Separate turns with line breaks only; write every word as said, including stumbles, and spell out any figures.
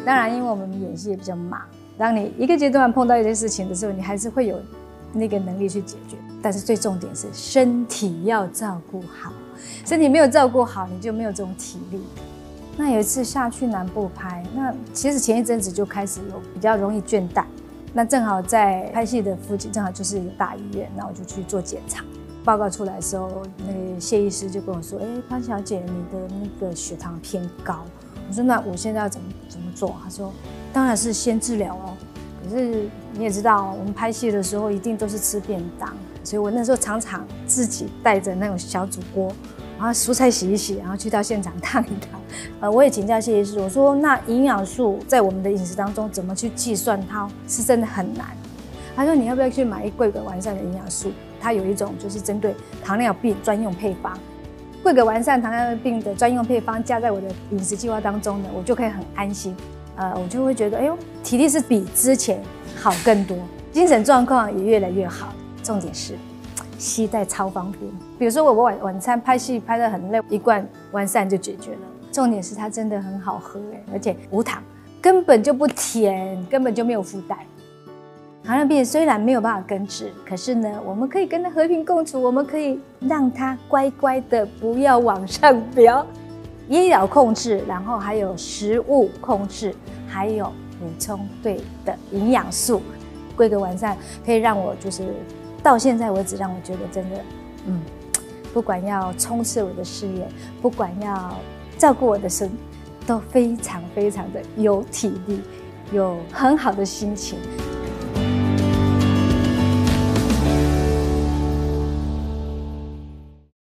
当然，因为我们演戏也比较忙，当你一个阶段碰到一些事情的时候，你还是会有那个能力去解决。但是最重点是身体要照顾好，身体没有照顾好，你就没有这种体力。那有一次下去南部拍，那其实前一阵子就开始有比较容易倦怠，那正好在拍戏的附近，正好就是有大医院，那我就去做检查。报告出来的时候，那个谢医师就跟我说：“哎，潘小姐，你的那个血糖偏高。”我说：“那我现在要怎么怎么做？”他说：“当然是先治疗哦。可是你也知道，我们拍戏的时候一定都是吃便当，所以我那时候常常自己带着那种小煮锅，然后蔬菜洗一洗，然后去到现场烫一烫。呃，我也请教谢医师，我说那营养素在我们的饮食当中怎么去计算？它是真的很难。他说你要不要去买一桂格完善的营养素？它有一种就是针对糖尿病专用配方。桂格完善糖尿病的专用配方加在我的饮食计划当中呢，我就可以很安心。呃，我就会觉得，哎呦，体力是比之前好更多，精神状况也越来越好。重点是，携带超方便。比如说我晚晚餐拍戏拍得很累，一罐完善就解决了。重点是它真的很好喝，而且无糖，根本就不甜，根本就没有附带。糖尿病虽然没有办法根治，可是呢，我们可以跟它和平共处，我们可以让它乖乖的不要往上飙。医疗控制，然后还有食物控制，还有补充对的营养素，桂格完善可以让我就是到现在为止，让我觉得真的，嗯，不管要冲刺我的事业，不管要照顾我的身，都非常非常的有体力，有很好的心情。